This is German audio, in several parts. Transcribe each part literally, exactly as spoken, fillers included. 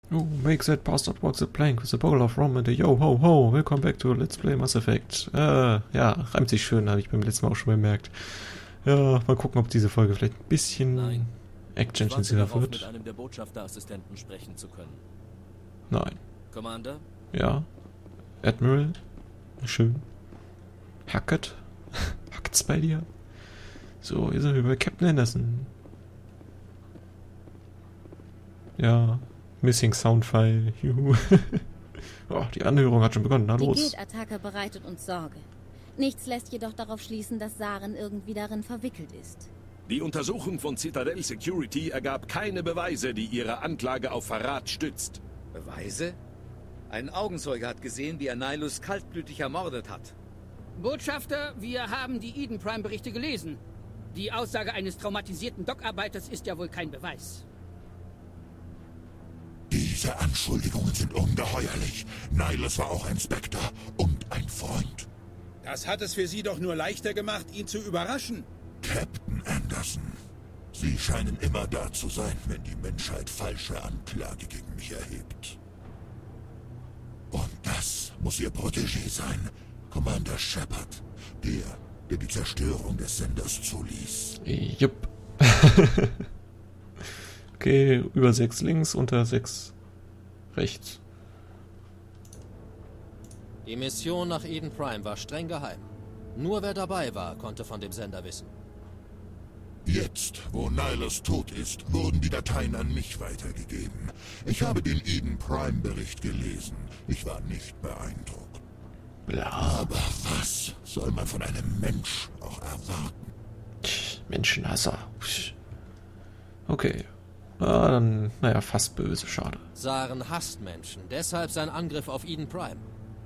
Oh, make that bastard walk the plank with a bowl of rum and a yo ho ho. Welcome back to Let's Play Mass Effect. Äh, ja, reimt sich schön, habe ich beim letzten Mal auch schon bemerkt. Ja, mal gucken, ob diese Folge vielleicht ein bisschen actionintensiver wird. Mit einem der Botschafterassistenten sprechen zu können. Nein. Commander? Ja. Admiral? Schön. Hackett? Hackett's bei dir? So, hier sind wir bei Captain Anderson. Ja. Missing Soundfile. Juhu. Oh, die Anhörung hat schon begonnen. Na los. Die Guild-Attacke bereitet uns Sorge. Nichts lässt jedoch darauf schließen, dass Saren irgendwie darin verwickelt ist. Die Untersuchung von Citadel Security ergab keine Beweise, die ihre Anklage auf Verrat stützt. Beweise? Ein Augenzeuge hat gesehen, wie er Nihilus kaltblütig ermordet hat. Botschafter, wir haben die Eden Prime-Berichte gelesen. Die Aussage eines traumatisierten Dockarbeiters ist ja wohl kein Beweis. Diese Anschuldigungen sind ungeheuerlich. Nihilus war auch ein Spectre und ein Freund. Das hat es für Sie doch nur leichter gemacht, ihn zu überraschen. Captain Anderson, Sie scheinen immer da zu sein, wenn die Menschheit falsche Anklage gegen mich erhebt. Und das muss Ihr Protégé sein, Commander Shepard, der, der die Zerstörung des Senders zuließ. Jupp. Okay, über sechs links, unter sechs rechts. Die Mission nach Eden Prime war streng geheim. Nur wer dabei war, konnte von dem Sender wissen. Jetzt, wo Nihilus tot ist, wurden die Dateien an mich weitergegeben. Ich habe den Eden Prime-Bericht gelesen. Ich war nicht beeindruckt. Bla. Aber was soll man von einem Mensch auch erwarten? Menschenhasser. Okay. Ah, dann, naja, fast böse, schade. Saren hasst Menschen, deshalb sein Angriff auf Eden Prime.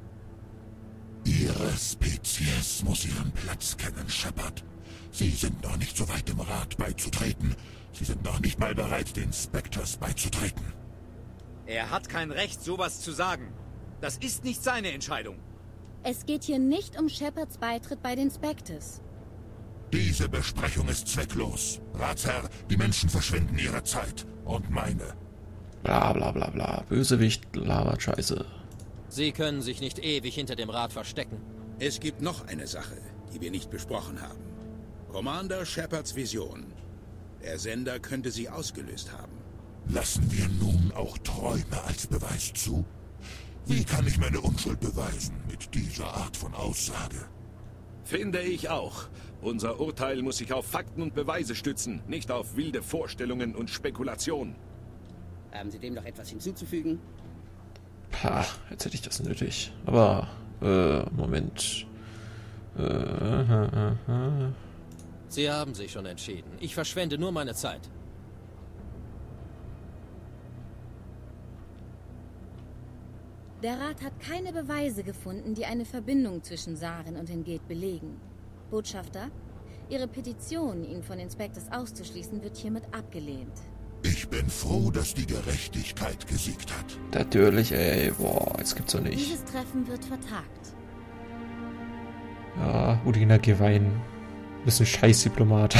Ihre Spezies muss ihren Platz kennen, Shepard. Sie sind noch nicht so weit, dem Rat beizutreten. Sie sind noch nicht mal bereit, den Spectres beizutreten. Er hat kein Recht, sowas zu sagen. Das ist nicht seine Entscheidung. Es geht hier nicht um Shepards Beitritt bei den Spectres. Diese Besprechung ist zwecklos. Ratsherr, die Menschen verschwenden ihre Zeit. Und meine. Bla bla bla bla. Bösewicht, labert Scheiße. Sie können sich nicht ewig hinter dem Rat verstecken. Es gibt noch eine Sache, die wir nicht besprochen haben. Commander Shepards Vision. Der Sender könnte sie ausgelöst haben. Lassen wir nun auch Träume als Beweis zu? Wie kann ich meine Unschuld beweisen mit dieser Art von Aussage? Finde ich auch. Unser Urteil muss sich auf Fakten und Beweise stützen, nicht auf wilde Vorstellungen und Spekulationen. Haben Sie dem noch etwas hinzuzufügen? Pah, jetzt hätte ich das nötig. Aber, äh, Moment. Äh, äh, äh, äh. Sie haben sich schon entschieden. Ich verschwende nur meine Zeit. Der Rat hat keine Beweise gefunden, die eine Verbindung zwischen Saren und den Geth belegen. Botschafter, Ihre Petition, ihn von den Spectres auszuschließen, wird hiermit abgelehnt. Ich bin froh, dass die Gerechtigkeit gesiegt hat. Natürlich, ey. Boah, jetzt gibt's doch nicht. Dieses Treffen wird vertagt. Ja, Udina, geh weinen. Du bist ein Scheißdiplomat.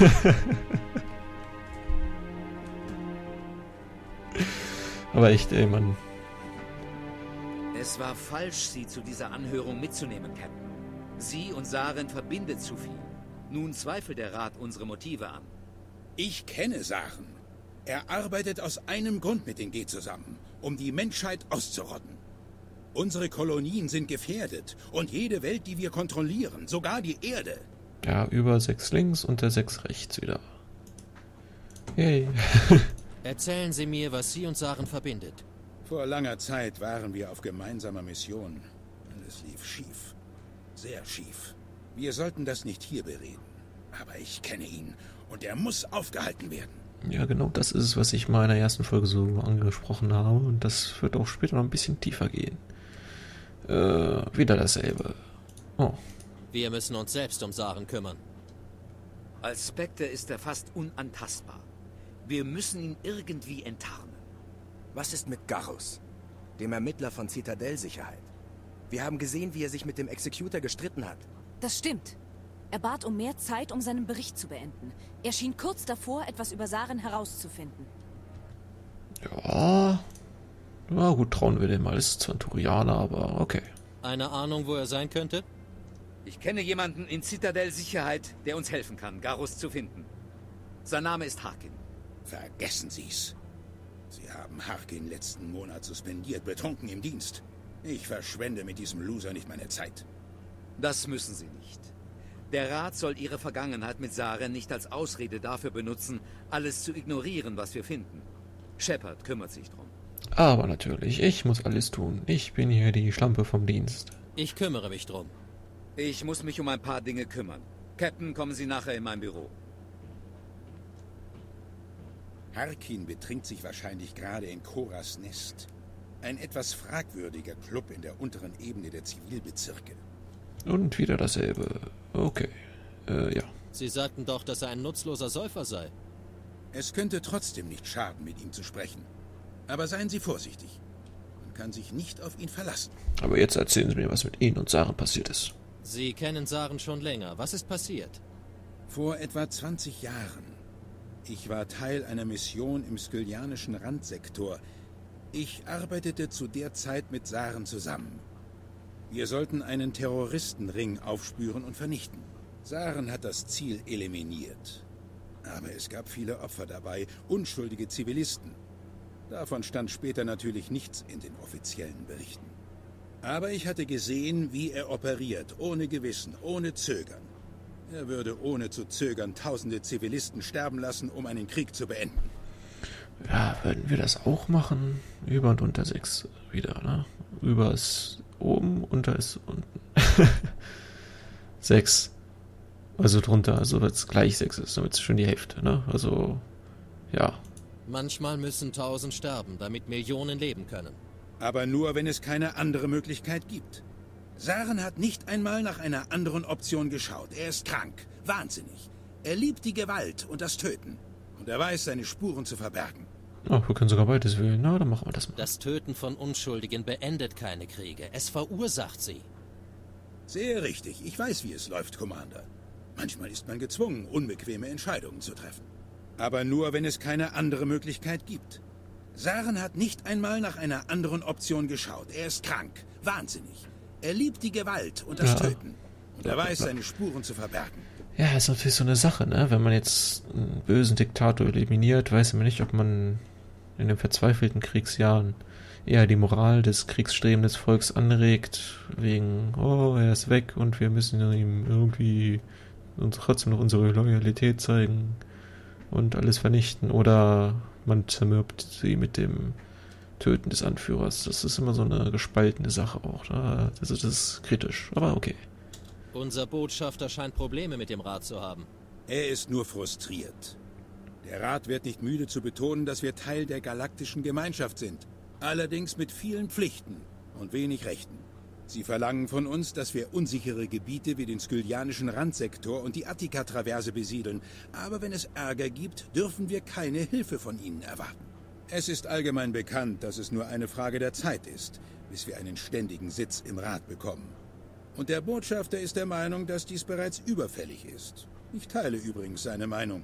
Aber echt, ey, Mann. Es war falsch, Sie zu dieser Anhörung mitzunehmen, Captain. Sie und Saren verbindet zu viel. Nun zweifelt der Rat unsere Motive an. Ich kenne Saren. Er arbeitet aus einem Grund mit den Geth zusammen, um die Menschheit auszurotten. Unsere Kolonien sind gefährdet und jede Welt, die wir kontrollieren, sogar die Erde. Ja, über sechs links, unter sechs rechts wieder. Yay. Erzählen Sie mir, was Sie und Saren verbindet. Vor langer Zeit waren wir auf gemeinsamer Mission und es lief schief. Sehr schief. Wir sollten das nicht hier bereden. Aber ich kenne ihn und er muss aufgehalten werden. Ja, genau das ist es, was ich mal in der ersten Folge so angesprochen habe. Und das wird auch später noch ein bisschen tiefer gehen. Äh, wieder dasselbe. Oh. Wir müssen uns selbst um Saren kümmern. Als Spectre ist er fast unantastbar. Wir müssen ihn irgendwie enttarnen. Was ist mit Garrus, dem Ermittler von Citadel-Sicherheit? Wir haben gesehen, wie er sich mit dem Executor gestritten hat. Das stimmt. Er bat um mehr Zeit, um seinen Bericht zu beenden. Er schien kurz davor, etwas über Saren herauszufinden. Ja, Na gut, trauen wir dem mal. Ist zwar ein Turianer, aber okay. Eine Ahnung, wo er sein könnte? Ich kenne jemanden in Citadel Sicherheit, der uns helfen kann, Garrus zu finden. Sein Name ist Harkin. Vergessen Sie's. Sie haben Harkin letzten Monat suspendiert, betrunken im Dienst. Ich verschwende mit diesem Loser nicht meine Zeit. Das müssen Sie nicht. Der Rat soll Ihre Vergangenheit mit Saren nicht als Ausrede dafür benutzen, alles zu ignorieren, was wir finden. Shepard kümmert sich drum. Aber natürlich, ich muss alles tun. Ich bin hier die Schlampe vom Dienst. Ich kümmere mich drum. Ich muss mich um ein paar Dinge kümmern. Captain, kommen Sie nachher in mein Büro. Harkin betrinkt sich wahrscheinlich gerade in Koras Nest. Ein etwas fragwürdiger Club in der unteren Ebene der Zivilbezirke. Und wieder dasselbe. Okay. Äh, ja. Sie sagten doch, dass er ein nutzloser Säufer sei. Es könnte trotzdem nicht schaden, mit ihm zu sprechen. Aber seien Sie vorsichtig. Man kann sich nicht auf ihn verlassen. Aber jetzt erzählen Sie mir, was mit Ihnen und Saren passiert ist. Sie kennen Saren schon länger. Was ist passiert? Vor etwa zwanzig Jahren. Ich war Teil einer Mission im skylianischen Randsektor. Ich arbeitete zu der Zeit mit Saren zusammen. Wir sollten einen Terroristenring aufspüren und vernichten. Saren hat das Ziel eliminiert. Aber es gab viele Opfer dabei, unschuldige Zivilisten. Davon stand später natürlich nichts in den offiziellen Berichten. Aber ich hatte gesehen, wie er operiert, ohne Gewissen, ohne Zögern. Er würde ohne zu zögern tausende Zivilisten sterben lassen, um einen Krieg zu beenden. Ja, würden wir das auch machen? Über und unter sechs wieder, ne? Über ist oben, unter ist unten. sechs. Also drunter, also wenn es gleich sechs ist, damit es schon die Hälfte, ne? Also, ja. Manchmal müssen tausend sterben, damit Millionen leben können. Aber nur, wenn es keine andere Möglichkeit gibt. Saren hat nicht einmal nach einer anderen Option geschaut. Er ist krank, wahnsinnig. Er liebt die Gewalt und das Töten. Und er weiß, seine Spuren zu verbergen. Oh, wir können sogar beides wählen. Na, dann machen wir das mal. Das Töten von Unschuldigen beendet keine Kriege. Es verursacht sie. Sehr richtig. Ich weiß, wie es läuft, Commander. Manchmal ist man gezwungen, unbequeme Entscheidungen zu treffen. Aber nur, wenn es keine andere Möglichkeit gibt. Saren hat nicht einmal nach einer anderen Option geschaut. Er ist krank, wahnsinnig. Er liebt die Gewalt und das ja. Töten. Und er weiß, seine Spuren zu verbergen. Ja, ist natürlich so eine Sache, ne? Wenn man jetzt einen bösen Diktator eliminiert, weiß man nicht, ob man in den verzweifelten Kriegsjahren eher die Moral des kriegsstrebenden Volks anregt, wegen, oh, er ist weg und wir müssen ihm irgendwie uns trotzdem noch unsere Loyalität zeigen und alles vernichten, oder man zermürbt sie mit dem Töten des Anführers. Das ist immer so eine gespaltene Sache auch. Ne? Das ist, das ist kritisch, aber okay. Unser Botschafter scheint Probleme mit dem Rat zu haben. Er ist nur frustriert. Der Rat wird nicht müde zu betonen, dass wir Teil der galaktischen Gemeinschaft sind. Allerdings mit vielen Pflichten und wenig Rechten. Sie verlangen von uns, dass wir unsichere Gebiete wie den skylianischen Randsektor und die Attika-Traverse besiedeln. Aber wenn es Ärger gibt, dürfen wir keine Hilfe von ihnen erwarten. Es ist allgemein bekannt, dass es nur eine Frage der Zeit ist, bis wir einen ständigen Sitz im Rat bekommen. Und der Botschafter ist der Meinung, dass dies bereits überfällig ist. Ich teile übrigens seine Meinung.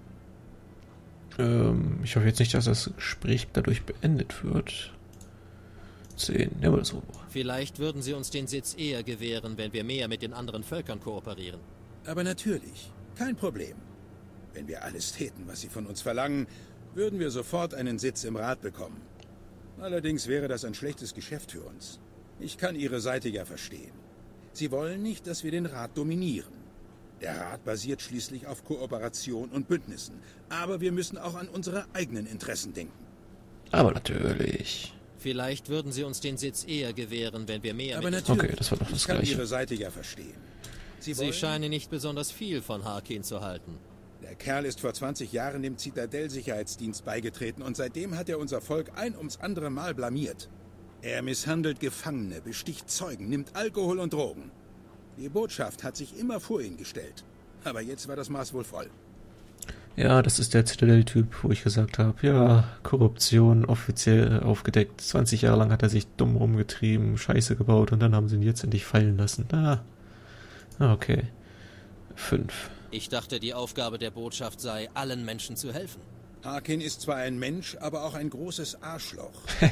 Ähm, ich hoffe jetzt nicht, dass das Gespräch dadurch beendet wird. Zehn, nehmen wir das rüber. Vielleicht würden sie uns den Sitz eher gewähren, wenn wir mehr mit den anderen Völkern kooperieren. Aber natürlich, kein Problem. Wenn wir alles täten, was sie von uns verlangen, würden wir sofort einen Sitz im Rat bekommen. Allerdings wäre das ein schlechtes Geschäft für uns. Ich kann Ihre Seite ja verstehen. Sie wollen nicht, dass wir den Rat dominieren. Der Rat basiert schließlich auf Kooperation und Bündnissen. Aber wir müssen auch an unsere eigenen Interessen denken. Aber natürlich. Vielleicht würden sie uns den Sitz eher gewähren, wenn wir mehr Aber mit... natürlich. Okay, das war doch das ich kann Gleiche. Ihre Seite ja verstehen. Sie, sie scheinen nicht besonders viel von Harkin zu halten. Der Kerl ist vor zwanzig Jahren dem Citadel-Sicherheitsdienst beigetreten und seitdem hat er unser Volk ein ums andere Mal blamiert. Er misshandelt Gefangene, besticht Zeugen, nimmt Alkohol und Drogen. Die Botschaft hat sich immer vor ihn gestellt. Aber jetzt war das Maß wohl voll. Ja, das ist der Citadel-Typ, wo ich gesagt habe, ja, Korruption offiziell aufgedeckt. zwanzig Jahre lang hat er sich dumm rumgetrieben, Scheiße gebaut und dann haben sie ihn jetzt endlich fallen lassen. Ah, okay. Fünf. Ich dachte, die Aufgabe der Botschaft sei, allen Menschen zu helfen. Harkin ist zwar ein Mensch, aber auch ein großes Arschloch.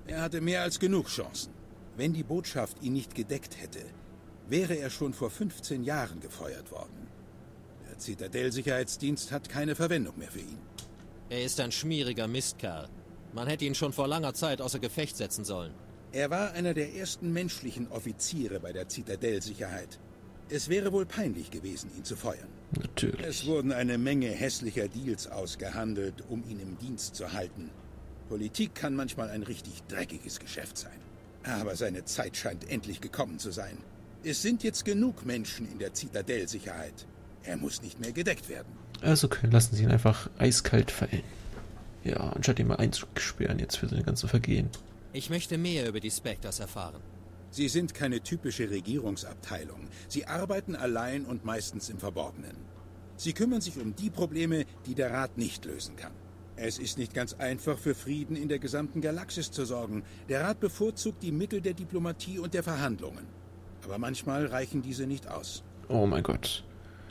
Er hatte mehr als genug Chancen. Wenn die Botschaft ihn nicht gedeckt hätte, wäre er schon vor fünfzehn Jahren gefeuert worden. Der Zitadell-Sicherheitsdienst hat keine Verwendung mehr für ihn. Er ist ein schmieriger Mistkerl. Man hätte ihn schon vor langer Zeit außer Gefecht setzen sollen. Er war einer der ersten menschlichen Offiziere bei der Zitadell-Sicherheit. Es wäre wohl peinlich gewesen, ihn zu feuern. Natürlich. Es wurden eine Menge hässlicher Deals ausgehandelt, um ihn im Dienst zu halten. Politik kann manchmal ein richtig dreckiges Geschäft sein. Aber seine Zeit scheint endlich gekommen zu sein. Es sind jetzt genug Menschen in der Zitadell-Sicherheit. Er muss nicht mehr gedeckt werden. Also können, lassen Sie ihn einfach eiskalt fallen. Ja, anstatt ihn mal einzusperren jetzt für seine ganzen Vergehen. Ich möchte mehr über die Spectres erfahren. Sie sind keine typische Regierungsabteilung. Sie arbeiten allein und meistens im Verborgenen. Sie kümmern sich um die Probleme, die der Rat nicht lösen kann. Es ist nicht ganz einfach, für Frieden in der gesamten Galaxis zu sorgen. Der Rat bevorzugt die Mittel der Diplomatie und der Verhandlungen. Aber manchmal reichen diese nicht aus. Oh mein Gott.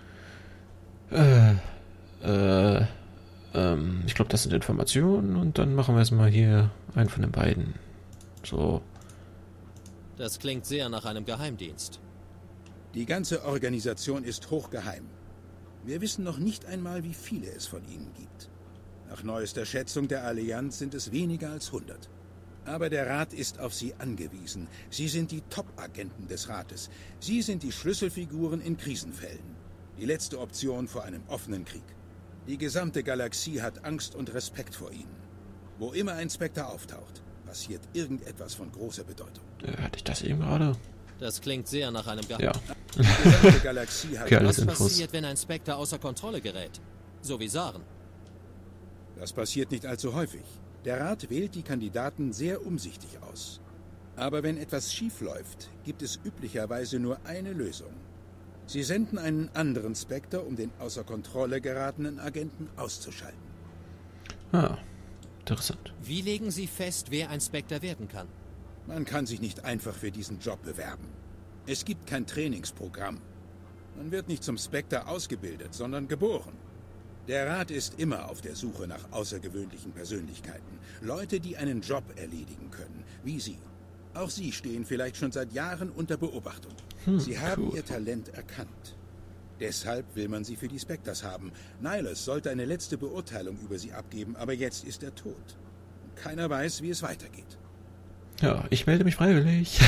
Äh, äh, ähm, ich glaube, das sind Informationen und dann machen wir erstmal hier einen von den beiden. So. Das klingt sehr nach einem Geheimdienst. Die ganze Organisation ist hochgeheim. Wir wissen noch nicht einmal, wie viele es von ihnen gibt. Nach neuester Schätzung der Allianz sind es weniger als hundert. Aber der Rat ist auf sie angewiesen. Sie sind die Top-Agenten des Rates. Sie sind die Schlüsselfiguren in Krisenfällen. Die letzte Option vor einem offenen Krieg. Die gesamte Galaxie hat Angst und Respekt vor ihnen. Wo immer ein Spectre auftaucht, passiert irgendetwas von großer Bedeutung. Äh, hatte ich das eben gerade? Das klingt sehr nach einem Ja. Die gesamte Galaxie hat Okay, alles Was Infos. passiert, wenn ein Spectre außer Kontrolle gerät? So wie Saren. Das passiert nicht allzu häufig. Der Rat wählt die Kandidaten sehr umsichtig aus. Aber wenn etwas schief läuft, gibt es üblicherweise nur eine Lösung. Sie senden einen anderen Spectre, um den außer Kontrolle geratenen Agenten auszuschalten. Ah, interessant. Wie legen Sie fest, wer ein Spectre werden kann? Man kann sich nicht einfach für diesen Job bewerben. Es gibt kein Trainingsprogramm. Man wird nicht zum Spectre ausgebildet, sondern geboren. Der Rat ist immer auf der Suche nach außergewöhnlichen Persönlichkeiten. Leute, die einen Job erledigen können, wie Sie. Auch Sie stehen vielleicht schon seit Jahren unter Beobachtung. Hm, Sie haben cool. Ihr Talent erkannt. Deshalb will man Sie für die Spectres haben. Nihilus sollte eine letzte Beurteilung über Sie abgeben, aber jetzt ist er tot. Keiner weiß, wie es weitergeht. Ja, ich melde mich freiwillig.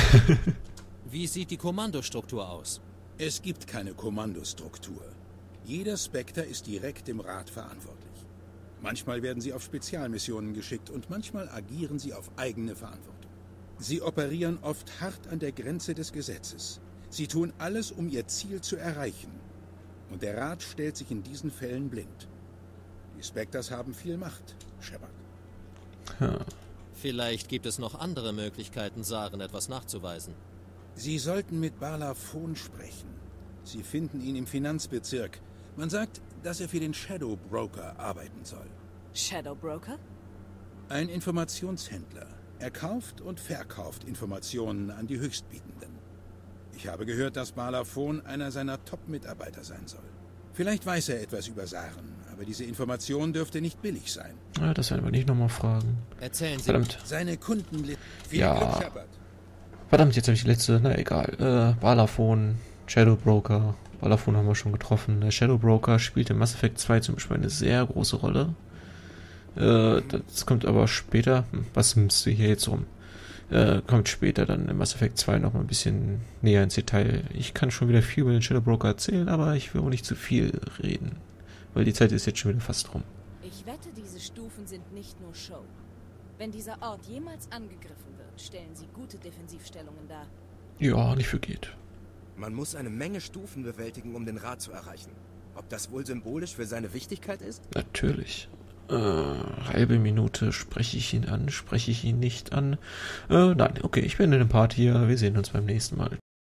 Wie sieht die Kommandostruktur aus? Es gibt keine Kommandostruktur. Jeder Spectre ist direkt dem Rat verantwortlich. Manchmal werden sie auf Spezialmissionen geschickt und manchmal agieren sie auf eigene Verantwortung. Sie operieren oft hart an der Grenze des Gesetzes. Sie tun alles, um ihr Ziel zu erreichen. Und der Rat stellt sich in diesen Fällen blind. Die Spectres haben viel Macht, Shepard. Ja. Vielleicht gibt es noch andere Möglichkeiten, Saren etwas nachzuweisen. Sie sollten mit Bala Fohn sprechen. Sie finden ihn im Finanzbezirk. Man sagt, dass er für den Shadow Broker arbeiten soll. Shadow Broker? Ein Informationshändler. Er kauft und verkauft Informationen an die Höchstbietenden. Ich habe gehört, dass Bala Fohn einer seiner Top-Mitarbeiter sein soll. Vielleicht weiß er etwas über Saren, aber diese Information dürfte nicht billig sein. Ah, das werden wir nicht nochmal fragen. Erzählen Sie. Verdammt. Seine Kunden... Viel Ja. Glück, Shepard. Verdammt, jetzt habe ich die letzte. Na egal. Äh, Balafon, Shadow Broker. Balafon haben wir schon getroffen. Der Shadow Broker spielt in Mass Effect zwei zum Beispiel eine sehr große Rolle. Äh, das kommt aber später. Hm, was nimmst du hier jetzt rum? Äh, kommt später dann in Mass Effect zwei noch mal ein bisschen näher ins Detail. Ich kann schon wieder viel über den Shadow Broker erzählen, aber ich will auch nicht zu viel reden. Weil die Zeit ist jetzt schon wieder fast rum. Ich wette, diese Stufen sind nicht nur Show. Wenn dieser Ort jemals angegriffen wird, stellen sie gute Defensivstellungen dar. Ja, nicht für geht. Man muss eine Menge Stufen bewältigen, um den Rat zu erreichen. Ob das wohl symbolisch für seine Wichtigkeit ist? Natürlich. Äh, halbe Minute spreche ich ihn an, spreche ich ihn nicht an. Äh, nein, okay, ich beende den Part hier. Wir sehen uns beim nächsten Mal.